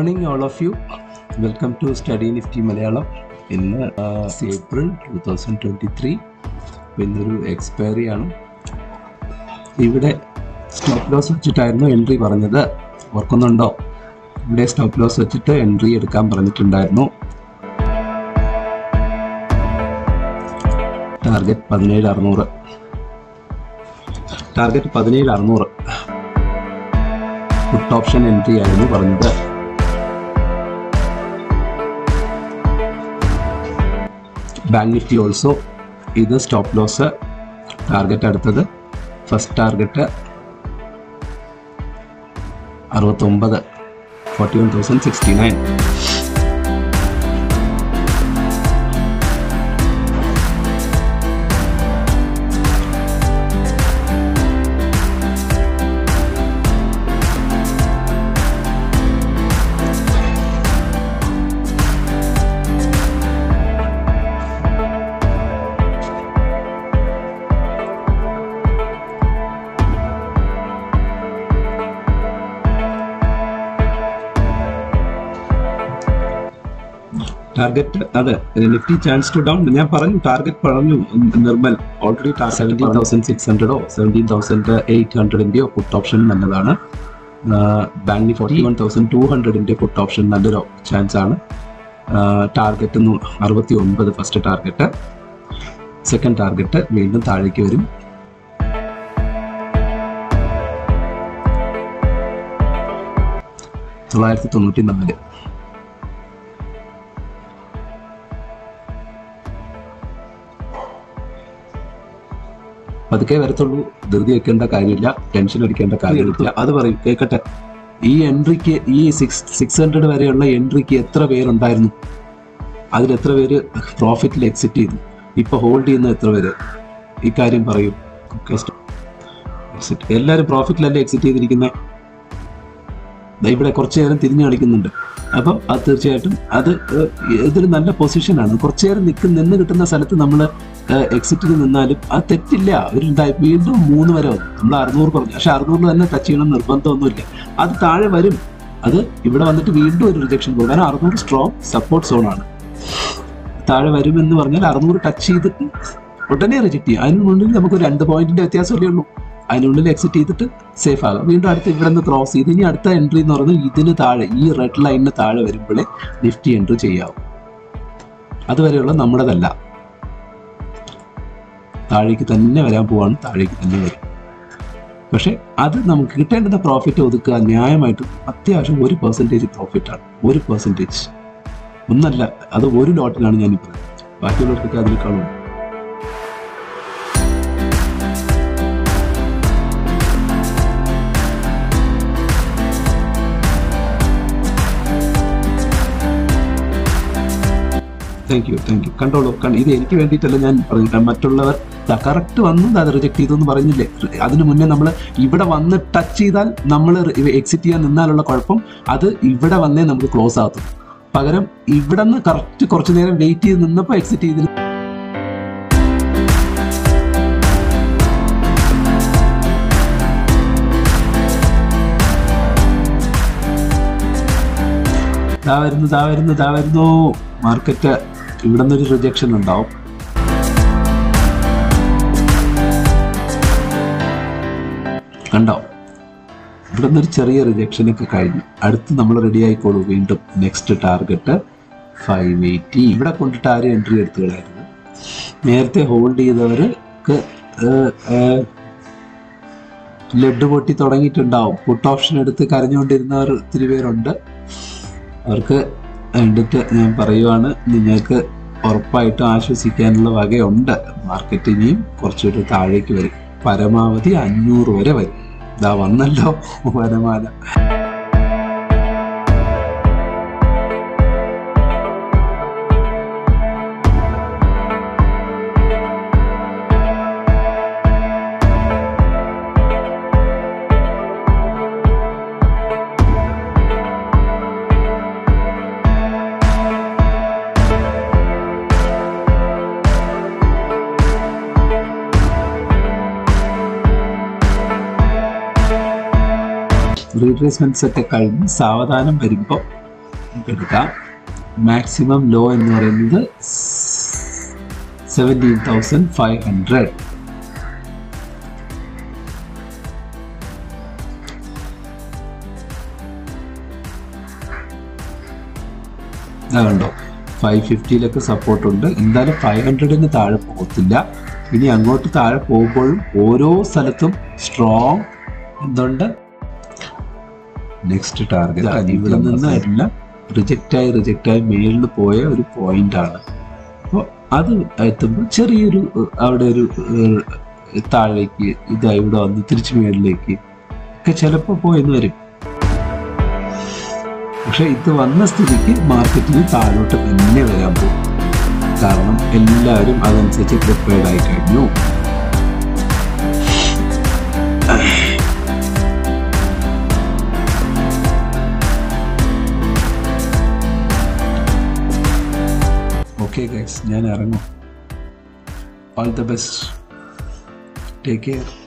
Morning all of you. Welcome to Study Nifty Malayalam in April 2023. ഇന്നൊരു expiry ആണ്. ഇവിടെ stop loss വെച്ചിട്ടായിരുന്നു entry പറഞ്ഞത്. ഓർക്കുന്നുണ്ടോ? ഇവിടെ സ്റ്റോപ്പ് ലോസ് വെച്ചിട്ട് എൻട്രി എടുക്കാൻ പറഞ്ഞിട്ടുണ്ടായിരുന്നു. Target 17,600. Target 17,600. Put option entry ആയിരുന്നു പറഞ്ഞത്. ബാങ്ക് നിഫ്റ്റി ഓൾസോ ഇത് സ്റ്റോപ്പ് ലോസ് ടാർഗറ്റ് അടുത്തത്. First target 69, 41,069. ടാർഗറ്റ് അതെ നിഫ്റ്റി ചാൻസ് ടു ഡൗൺ ഞാൻ പറഞ്ഞു. ടാർഗറ്റ് പറഞ്ഞു നിർമ്മൽ ഓൾറെഡി 17,600 17,800 പുട്ട് ഓപ്ഷൻ നല്ലതാണ്. ബാങ്ക് നിഫ്റ്റി 41,200 പുട്ട് ഓപ്ഷൻ നല്ലൊരു ചാൻസ് ആണ്. Target 69 first target. Second target വീണ്ടും താഴേക്ക് വരും. $994. പതുക്കെ വരത്തുള്ളൂ, ധൃതി വെക്കേണ്ട കാര്യമില്ല, ടെൻഷൻ അടിക്കേണ്ട കാര്യമില്ല. അത് പറയും കേൾക്കട്ടെ. ഈ എൻട്രിക്ക് ഈ 600 വരെയുള്ള എൻട്രിക്ക് എത്ര പേരുണ്ടായിരുന്നു? അതിൽ എത്ര പേര് പ്രോഫിറ്റിൽ എക്സിറ്റ് ചെയ്തു? ഇപ്പൊ ഹോൾഡ് ചെയ്യുന്ന എത്ര പേര്? ഈ കാര്യം പറയൂ. എല്ലാവരും പ്രോഫിറ്റിലല്ലേ എക്സിറ്റ് ചെയ്തിരിക്കുന്നത്? ഇവിടെ കുറച്ചു നേരം തിരിഞ്ഞു കളിക്കുന്നുണ്ട്. അപ്പം അത് തീർച്ചയായിട്ടും ഇതൊരു നല്ല പൊസിഷനാണ്. കുറച്ചു നേരം നിന്ന് കിട്ടുന്ന സ്ഥലത്ത് നമ്മൾ എക്സിറ്റിൽ നിന്നാലും അത് തെറ്റില്ല. വീണ്ടും 3 വരെ വന്നു. നമ്മൾ 600 പറഞ്ഞു, പക്ഷെ 600 തന്നെ ടച്ച് ചെയ്യണം നിർബന്ധമൊന്നുമില്ല. അത് താഴെ വരും. അത് ഇവിടെ വന്നിട്ട് വീണ്ടും ഒരു റിജക്ഷൻ പോകും. കാരണം 600 സ്ട്രോങ് സപ്പോർട്ട് സോണാണ്. താഴെ വരുമെന്ന് പറഞ്ഞാൽ 600 ടച്ച് ചെയ്തിട്ട് ഉടനെ റിജക്ട് ചെയ്യും. അതിനുള്ളിൽ നമുക്ക് 2 പോയിന്റിന്റെ വ്യത്യാസമല്ലേ ഉള്ളൂ. അതിനുള്ളിൽ എക്സിറ്റ് ചെയ്തിട്ട് സേഫ് ആകാം. വീണ്ടും അടുത്ത് ഇവിടെ നിന്ന് ക്രോസ് ചെയ്ത് ഇനി അടുത്ത എൻട്രി എന്ന് പറയുന്നത് ഇതിന് താഴെ ഈ റെഡ് ലൈനിന് താഴെ വരുമ്പോഴേ നിഫ്റ്റി എൻട്രി ചെയ്യാവും. അതുവരെയുള്ള നമ്മുടേതല്ല. താഴേക്ക് തന്നെ വരാൻ പോവാണ്, താഴേക്ക് തന്നെ വരും. പക്ഷെ അത് നമുക്ക് കിട്ടേണ്ടുന്ന പ്രോഫിറ്റ് ഒതുക്കുക ന്യായമായിട്ട് അത്യാവശ്യം 1% പ്രോഫിറ്റാണ്. 1% ഒന്നല്ല, അത് ഒരു ലോട്ടിലാണ് ഞാൻ പറയുന്നത്. ബാക്കിയുള്ളവർക്കൊക്കെ അതിനേക്കാളും. Thank you. കണ്ടോളൂ. ഇത് എനിക്ക് വേണ്ടിയിട്ടല്ല ഞാൻ പറഞ്ഞിട്ട്. മറ്റുള്ളവർ കറക്റ്റ് വന്നു അത് റിജക്ട് ചെയ്തെന്ന് പറഞ്ഞില്ലേ? അതിനു മുന്നേ നമ്മൾ ഇവിടെ വന്ന് ടച്ച് ചെയ്താൽ നമ്മൾ എക്സിറ്റ് ചെയ്യാൻ നിന്നാലുള്ള കുഴപ്പം അത് ഇവിടെ വന്നേ നമുക്ക് ക്ലോസ് ആകത്തും. പകരം ഇവിടെ നിന്ന് കറക്റ്റ് കുറച്ചു നേരം വെയിറ്റ് ചെയ്ത് നിന്നപ്പോൾ എക്സിറ്റ് ചെയ്തില്ല. ദാ വരുന്നു മാർക്കറ്റ്. ഇവിടെ നിന്നൊരു റിജക്ഷൻ ഉണ്ടാവും. കണ്ടോ? ഇവിടെ നിന്നൊരു ചെറിയ റിജക്ഷനൊക്കെ കഴിഞ്ഞു. അടുത്ത് നമ്മൾ റെഡി ആയിക്കോളൂ. വീണ്ടും നെക്സ്റ്റ് ടാർഗറ്റ് 580. ഇവിടെ കൊണ്ടിട്ട് ആരും എൻട്രി എടുത്തു കളയായിരുന്നു. നേരത്തെ ഹോൾഡ് ചെയ്തവർക്ക് ലെഡ് പൊട്ടി തുടങ്ങിയിട്ടുണ്ടാവും. പുട്ട് ഓപ്ഷൻ എടുത്ത് കരഞ്ഞുകൊണ്ടിരുന്നവർ ഒത്തിരി പേരുണ്ട്. അവർക്ക് വേണ്ടിയിട്ട് ഞാൻ പറയുവാണ്, നിങ്ങൾക്ക് ഉറപ്പായിട്ടും ആശ്വസിക്കാനുള്ള വകയുണ്ട്. മാർക്കറ്റ് ഇനിയും കുറച്ചുകൂടി താഴേക്ക് വരും. പരമാവധി 500 വരെ വരും. ഇതാ വന്നല്ലോ വരമാല. റീട്രേസ്മെന്റ്സ് ഒക്കെ കഴിഞ്ഞ് സാവധാനം വരുമ്പോൾ നമുക്ക് എടുക്കാം. മാക്സിമം ലോ എന്ന് പറയുന്നത് 17,500. അതുകൊണ്ടോ 550 സപ്പോർട്ട് ഉണ്ട്. എന്തായാലും 500 താഴെ പോകത്തില്ല. ഇനി അങ്ങോട്ട് താഴെ പോകുമ്പോഴും ഓരോ സ്ഥലത്തും സ്ട്രോങ് എന്തുണ്ട് നെക്സ്റ്റ് ടാർഗറ്റ് ഇവിടെ നിന്ന് എല്ലാം റിജക്റ്റായി മേളിൽ പോയ ഒരു പോയിന്റ് ആണ്. അപ്പോൾ അത് എത്തുമ്പോൾ ചെറിയൊരു അവിടെ ഒരു താഴേക്ക് ഇതാ ഇവിടെ വന്ന് തിരിച്ചു മേളിലേക്ക് ഒക്കെ ചിലപ്പോൾ പോയെന്ന് വരും. പക്ഷെ ഇത് വന്ന സ്ഥിതിക്ക് മാർക്കറ്റിന് താഴോട്ട് തന്നെ വരാൻ പോകും. കാരണം എല്ലാവരും അതനുസരിച്ച് പ്രിപ്പയർഡ് ആയി കഴിഞ്ഞു. ഓക്കെ ഗൈസ്, ഞാൻ ഇറങ്ങും. All the best. Take care.